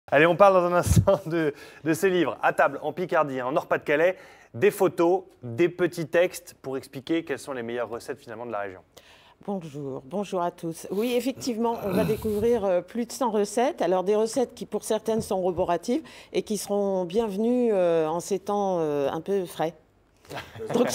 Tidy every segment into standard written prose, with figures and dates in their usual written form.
Allez, on parle dans un instant de ce livre, À table, en Picardie, en Nord-Pas-de-Calais, des photos, des petits textes pour expliquer quelles sont les meilleures recettes finalement de la région. Bonjour, bonjour à tous. Oui, effectivement, on va découvrir plus de 100 recettes. Alors des recettes qui pour certaines sont roboratives et qui seront bienvenues en ces temps un peu frais. Donc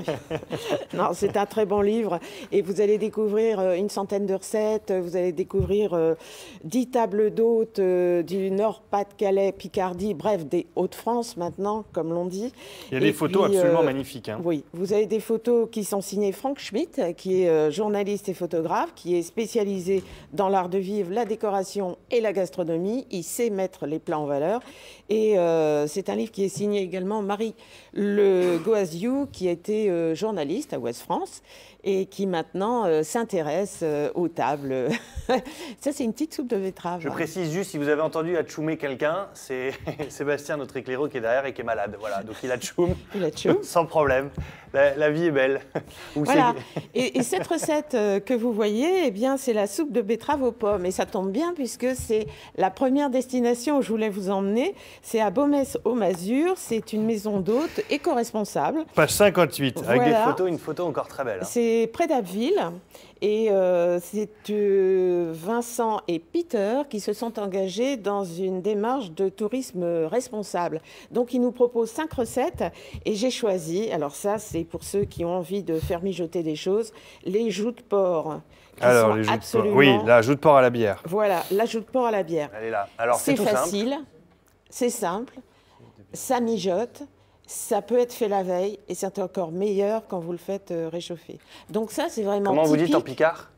c'est un très bon livre et vous allez découvrir une centaine de recettes, vous allez découvrir 10 tables d'hôtes du Nord-Pas-de-Calais, Picardie, bref des Hauts-de-France maintenant comme l'on dit. Il y a des photos absolument magnifiques. Hein. Oui, vous avez des photos qui sont signées Franck Schmitt, qui est journaliste et photographe, qui est spécialisé dans l'art de vivre, la décoration et la gastronomie. Il sait mettre les plats en valeur et c'est un livre qui est signé également Marie Le Goaziou, qui a été journaliste à Ouest France et qui maintenant s'intéresse aux tables. Ça, c'est une petite soupe de betterave. Je précise juste, si vous avez entendu atchoumer quelqu'un, c'est Sébastien, notre éclaireur, qui est derrière et qui est malade. Voilà, donc il atchoum, sans problème. La vie est belle. Voilà. Et cette recette que vous voyez, eh bien, c'est la soupe de betterave aux pommes. Et ça tombe bien puisque c'est la première destination où je voulais vous emmener. C'est à Baumès-au-Mazur. C'est une maison d'hôtes éco-responsable. Page 58, avec des photos, une photo encore très belle. Hein. C'est près d'Abbeville. Et c'est Vincent et Peter qui se sont engagés dans une démarche de tourisme responsable. Donc, ils nous proposent 5 recettes et j'ai choisi, alors ça, c'est pour ceux qui ont envie de faire mijoter des choses, les joues de porc. Alors, les joues de porc. Oui, la joue de porc à la bière. Voilà, la joue de porc à la bière. Elle est là. Alors, c'est facile, c'est simple, ça mijote. Ça peut être fait la veille et c'est encore meilleur quand vous le faites réchauffer. Donc ça, c'est vraiment Comment vous dites en picard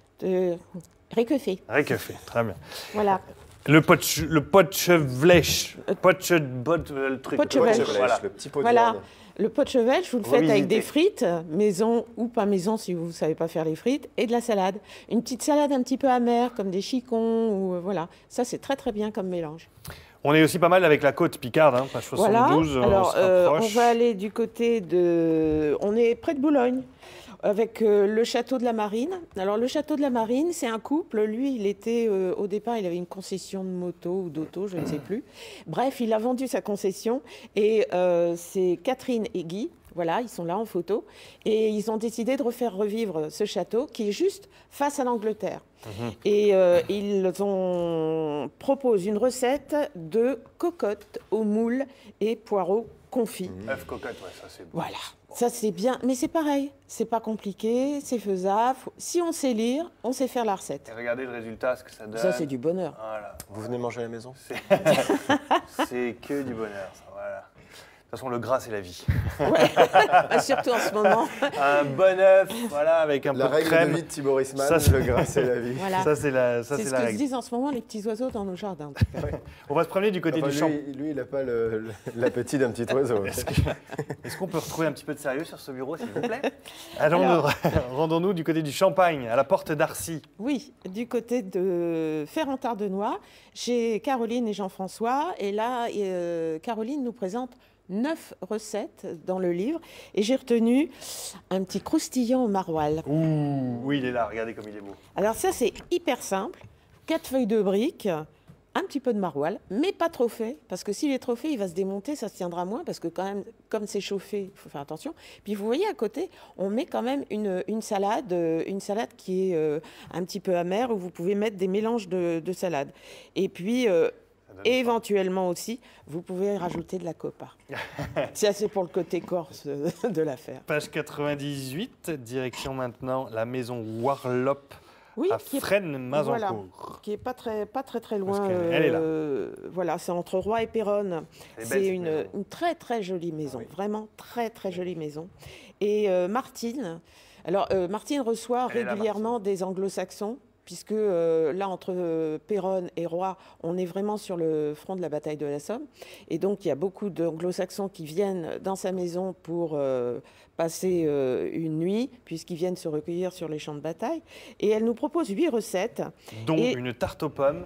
Réquefé. Réquefé, très bien. Voilà. Le pot de chevelèche. Le truc. Pot de chevelèche. Voilà. Le petit pot de voilà. viande. Le pot de chevelèche, vous le faites avec des frites, maison ou pas maison si vous ne savez pas faire les frites, et de la salade. Une petite salade un petit peu amère, comme des chicons, ou voilà. Ça, c'est très très bien comme mélange. On est aussi pas mal avec la côte picarde, hein, page 72. Voilà. Alors, on va aller du côté de... On est près de Boulogne, avec le château de la Marine. Alors, le château de la Marine, c'est un couple. Lui, il était, au départ, il avait une concession de moto ou d'auto, je ne sais plus. Bref, il a vendu sa concession et c'est Catherine et Guy. Voilà, ils sont là en photo. Et ils ont décidé de refaire revivre ce château qui est juste face à l'Angleterre. Et ils proposent une recette de cocotte au moule et poireaux confits. Œuf cocotte, ouais, ça c'est bon. Voilà, ça c'est bien. Mais c'est pareil, c'est pas compliqué, c'est faisable. Si on sait lire, on sait faire la recette. Et regardez le résultat, ce que ça donne. Ça, c'est du bonheur. Voilà. Vous venez manger à la maison? C'est que du bonheur, ça, voilà. De toute façon, le gras, c'est la vie. Ouais. Surtout en ce moment. Un bon œuf, voilà, avec un peu de crème. La règle de vie de Thibaut Risman, le gras, c'est la vie. Voilà. Ça, c'est la ce règle. que se disent en ce moment les petits oiseaux dans nos jardins. Ouais. On va se promener du côté du champ. Lui, il n'a pas l'appétit d'un petit oiseau. Est-ce qu'on peut retrouver un petit peu de sérieux sur ce bureau, s'il vous plaît? Rendons-nous du côté du Champagne, à la porte d'Arcy. Oui, du côté de Ferrand-Tardenois, chez Caroline et Jean-François. Et là, Caroline nous présente 9 recettes dans le livre et j'ai retenu un petit croustillant au maroilles. Ouh, oui, il est là, regardez comme il est beau. Alors ça, c'est hyper simple. 4 feuilles de briques, un petit peu de maroilles, mais pas trop fait, parce que s'il est trop fait, il va se démonter, ça se tiendra moins, parce que quand même, comme c'est chauffé, il faut faire attention. Puis vous voyez à côté, on met quand même une salade qui est un petit peu amère, où vous pouvez mettre des mélanges de salades. Et puis... éventuellement aussi, vous pouvez rajouter de la copa. Ça, c'est pour le côté corse de l'affaire. Page 98, direction maintenant la maison Warlop à Fresnes-Mazencourt. Voilà, qui est pas très loin. Elle est là. Voilà, c'est entre Roy et Péronne. C'est une très très jolie maison, Ah oui. Vraiment très très jolie maison. Et Martine, alors Martine reçoit régulièrement des anglo-saxons. Puisque là, entre Péronne et Roy, on est vraiment sur le front de la bataille de la Somme. Et donc, il y a beaucoup d'anglo-saxons qui viennent dans sa maison pour passer une nuit, puisqu'ils viennent se recueillir sur les champs de bataille. Et elle nous propose 8 recettes. Dont une tarte aux pommes.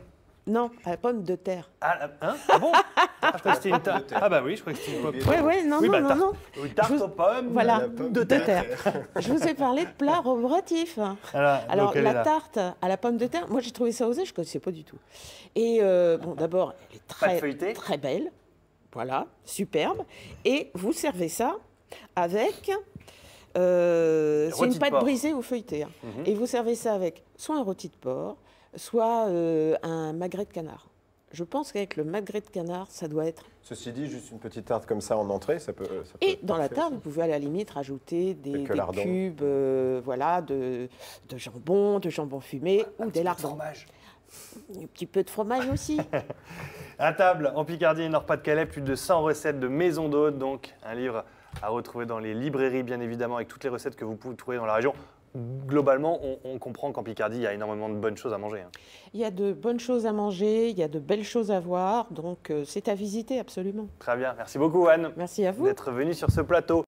Non, à la pomme de terre. Ah, hein? Ah bon? Je crois que c'était une tarte. Ah bah oui, je crois que c'était une pomme. Ouais, non, Oui, non, bah, non, tarte. non. Oui, tarte aux pommes. Voilà, la pomme de de terre. Je vous ai parlé de plats roboratifs. Alors, donc, elle est la là. tarte à la pomme de terre, moi j'ai trouvé ça osé, je ne connaissais pas du tout. Et bon, d'abord, elle est Pâte feuilletée. très belle. Voilà, superbe. Et vous servez ça avec. C'est rôti une de pâte porc. brisée ou feuilletée. Hein. Et vous servez ça avec soit un rôti de porc, soit un magret de canard. Je pense qu'avec le magret de canard, ça doit être. Ceci dit, juste une petite tarte comme ça en entrée, ça peut Et être dans la parfait tarte, aussi. vous pouvez à la limite rajouter des lardons. cubes voilà, de jambon fumé ou des lardons. Fromage. Un petit peu de fromage aussi. À table, en Picardie et Nord-Pas-de-Calais, plus de 100 recettes de maison d'hôtes, donc un livre à retrouver dans les librairies, bien évidemment, avec toutes les recettes que vous pouvez trouver dans la région. Globalement, on comprend qu'en Picardie, il y a énormément de bonnes choses à manger. Hein. Il y a de bonnes choses à manger, il y a de belles choses à voir, donc c'est à visiter absolument. Très bien, merci beaucoup Anne Merci à vous. d'être venue sur ce plateau.